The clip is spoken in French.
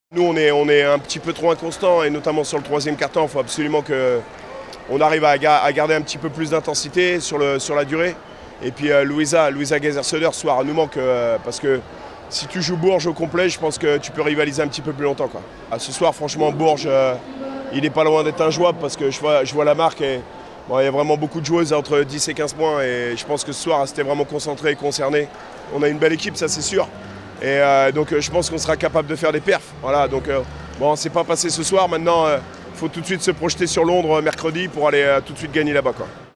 Nous, on est un petit peu trop inconstant, et notamment sur le troisième quart-temps. Il faut absolument qu'on arrive à garder un petit peu plus d'intensité sur la durée. Et puis Louisa Gezersöder ce soir nous manque parce que si tu joues Bourges au complet, je pense que tu peux rivaliser un petit peu plus longtemps, quoi. Ce soir, franchement, Bourges, il n'est pas loin d'être injouable parce que je vois la marque et bon, il y a vraiment beaucoup de joueuses entre 10 et 15 points. Et je pense que ce soir, c'était vraiment concentré et concerné. On a une belle équipe, ça c'est sûr. Et donc je pense qu'on sera capable de faire des perfs. Voilà, donc bon, c'est pas passé ce soir. Maintenant, il faut tout de suite se projeter sur Londres mercredi pour aller tout de suite gagner là-bas, quoi.